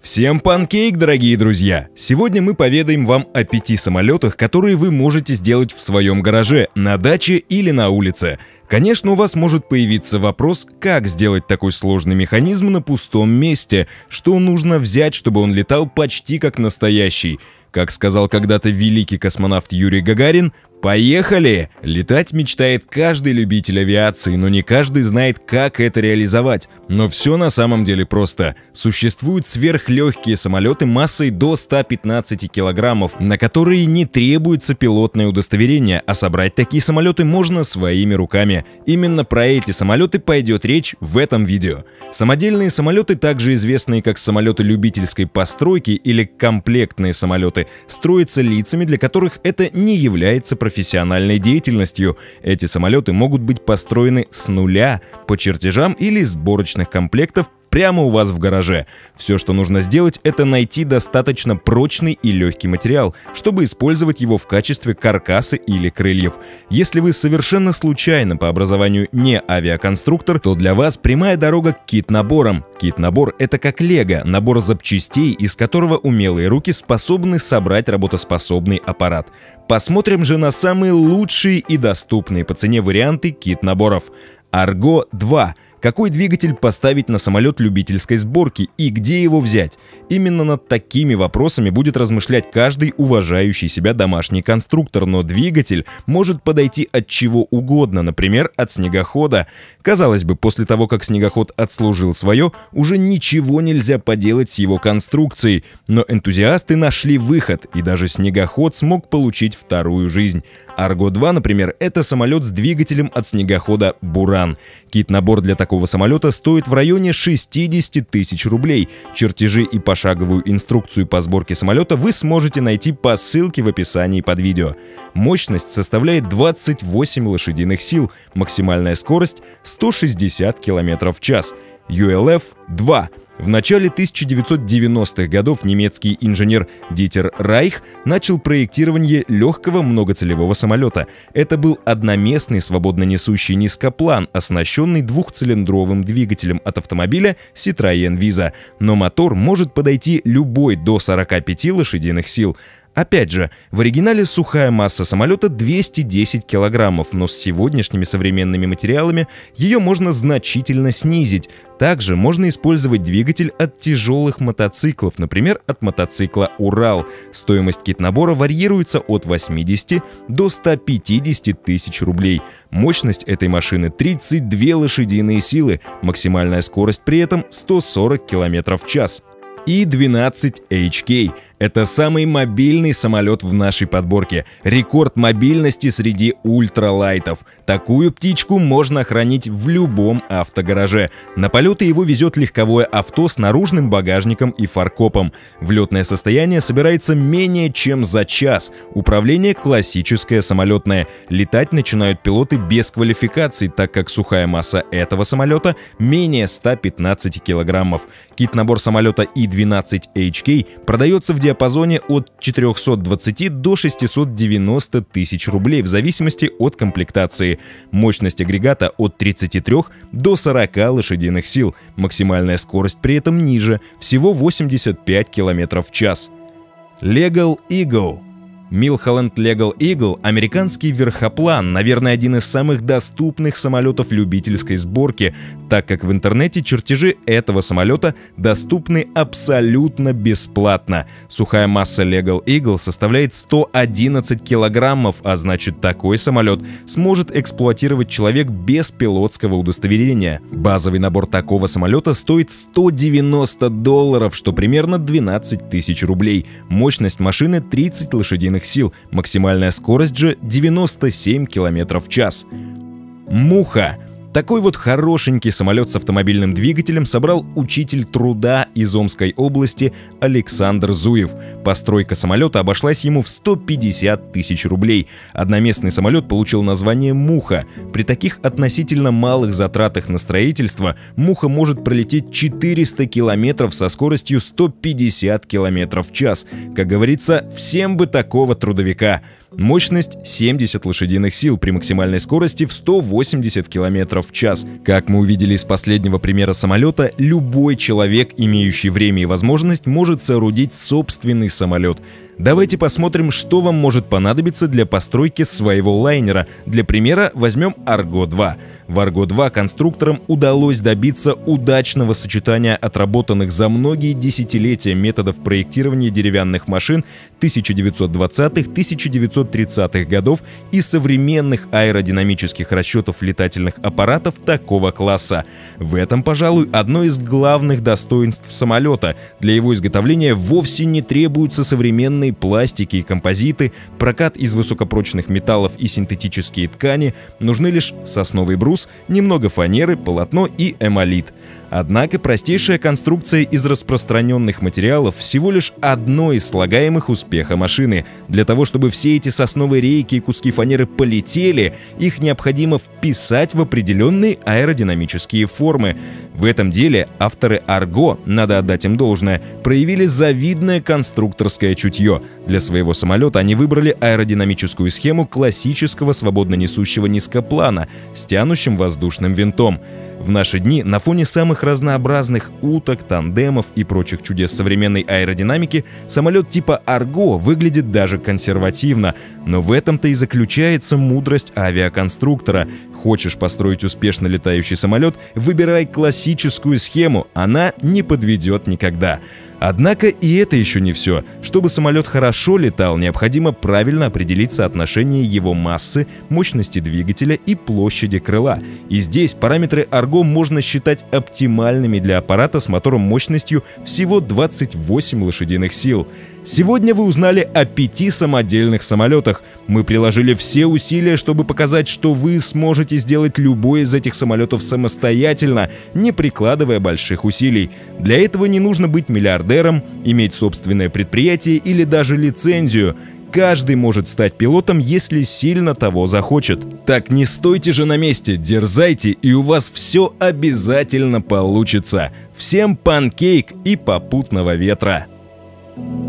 Всем панкейк, дорогие друзья! Сегодня мы поведаем вам о 5 самолетах, которые вы можете сделать в своем гараже, на даче или на улице. Конечно, у вас может появиться вопрос, как сделать такой сложный механизм на пустом месте, что нужно взять, чтобы он летал почти как настоящий. Как сказал когда-то великий космонавт Юрий Гагарин, «Поехали!» Летать мечтает каждый любитель авиации, но не каждый знает, как это реализовать. Но все на самом деле просто. Существуют сверхлегкие самолеты массой до 115 килограммов, на которые не требуется пилотное удостоверение, а собрать такие самолеты можно своими руками. Именно про эти самолеты пойдет речь в этом видео. Самодельные самолеты, также известные как самолеты любительской постройки или комплектные самолеты, строятся лицами, для которых это не является профессиональной деятельностью. Эти самолеты могут быть построены с нуля, по чертежам или из сборочных комплектов прямо у вас в гараже. Все, что нужно сделать, это найти достаточно прочный и легкий материал, чтобы использовать его в качестве каркаса или крыльев. Если вы совершенно случайно по образованию не авиаконструктор, то для вас прямая дорога к кит-наборам. Кит-набор — это как лего, набор запчастей, из которого умелые руки способны собрать работоспособный аппарат. Посмотрим же на самые лучшие и доступные по цене варианты кит-наборов. Argo 2. Какой двигатель поставить на самолет любительской сборки и где его взять? Именно над такими вопросами будет размышлять каждый уважающий себя домашний конструктор, но двигатель может подойти от чего угодно, например, от снегохода. Казалось бы, после того, как снегоход отслужил свое, уже ничего нельзя поделать с его конструкцией, но энтузиасты нашли выход, и даже снегоход смог получить вторую жизнь. Argo 2, например, это самолет с двигателем от снегохода «Буран». Кит-набор для такого самолета стоит в районе 60 тысяч рублей. Чертежи и пошаговую инструкцию по сборке самолета вы сможете найти по ссылке в описании под видео. Мощность составляет 28 лошадиных сил, максимальная скорость 160 км в час. ULF-2. В начале 1990-х годов немецкий инженер Дитер Райх начал проектирование легкого многоцелевого самолета. Это был одноместный свободно несущий низкоплан, оснащенный двухцилиндровым двигателем от автомобиля Citroën Visa. Но мотор может подойти любой до 45 лошадиных сил. Опять же, в оригинале сухая масса самолета 210 килограммов, но с сегодняшними современными материалами ее можно значительно снизить. Также можно использовать двигатель от тяжелых мотоциклов, например, от мотоцикла «Урал». Стоимость кит-набора варьируется от 80 до 150 тысяч рублей. Мощность этой машины 32 лошадиные силы, максимальная скорость при этом 140 км в час. И-12HK. Это самый мобильный самолет в нашей подборке. Рекорд мобильности среди ультралайтов. Такую птичку можно хранить в любом автогараже. На полеты его везет легковое авто с наружным багажником и фаркопом. Влетное состояние собирается менее чем за час. Управление классическое самолетное. Летать начинают пилоты без квалификации, так как сухая масса этого самолета менее 115 килограммов. Кит-набор самолета И-12HK продается в диапазоне от 420 до 690 тысяч рублей в зависимости от комплектации. Мощность агрегата от 33 до 40 лошадиных сил. Максимальная скорость при этом ниже, всего 85 км в час. Legal Eagle. Milholland Legal Eagle – американский верхоплан, наверное, один из самых доступных самолетов любительской сборки, так как в интернете чертежи этого самолета доступны абсолютно бесплатно. Сухая масса Legal Eagle составляет 111 килограммов, а значит, такой самолет сможет эксплуатировать человек без пилотского удостоверения. Базовый набор такого самолета стоит $190, что примерно 12 тысяч рублей. Мощность машины 30 лошадиных сил, максимальная скорость же 97 км в час. Муха. Такой вот хорошенький самолет с автомобильным двигателем собрал учитель труда из Омской области Александр Зуев. Постройка самолета обошлась ему в 150 тысяч рублей. Одноместный самолет получил название «Муха». При таких относительно малых затратах на строительство «Муха» может пролететь 400 километров со скоростью 150 км в час. Как говорится, всем бы такого трудовика. Мощность 70 лошадиных сил при максимальной скорости в 180 км. км в час. Как мы увидели из последнего примера самолета, любой человек, имеющий время и возможность, может соорудить собственный самолет. Давайте посмотрим, что вам может понадобиться для постройки своего лайнера. Для примера возьмем Argo 2. В Argo 2 конструкторам удалось добиться удачного сочетания отработанных за многие десятилетия методов проектирования деревянных машин 1920-1930-х годов и современных аэродинамических расчетов летательных аппаратов такого класса. В этом, пожалуй, одно из главных достоинств самолета. Для его изготовления вовсе не требуются современные пластики и композиты, прокат из высокопрочных металлов и синтетические ткани, нужны лишь сосновый брус, немного фанеры, полотно и эмалит. Однако простейшая конструкция из распространенных материалов всего лишь одно из слагаемых успеха машины. Для того, чтобы все эти сосновые рейки и куски фанеры полетели, их необходимо вписать в определенные аэродинамические формы. В этом деле авторы Argo, надо отдать им должное, проявили завидное конструкторское чутье. Для своего самолета они выбрали аэродинамическую схему классического свободно несущего низкоплана с тянущим воздушным винтом. В наши дни на фоне самых разнообразных уток, тандемов и прочих чудес современной аэродинамики самолет типа Argo выглядит даже консервативно. Но в этом-то и заключается мудрость авиаконструктора. Хочешь построить успешно летающий самолет, выбирай классическую схему, она не подведет никогда. Однако и это еще не все. Чтобы самолет хорошо летал, необходимо правильно определить соотношение его массы, мощности двигателя и площади крыла. И здесь параметры Argo можно считать оптимальными для аппарата с мотором мощностью всего 28 лошадиных сил. Сегодня вы узнали о 5 самодельных самолетах. Мы приложили все усилия, чтобы показать, что вы сможете сделать любой из этих самолетов самостоятельно, не прикладывая больших усилий. Для этого не нужно быть миллиардером, иметь собственное предприятие или даже лицензию. Каждый может стать пилотом, если сильно того захочет. Так не стойте же на месте, дерзайте, и у вас все обязательно получится. Всем панкейк и попутного ветра!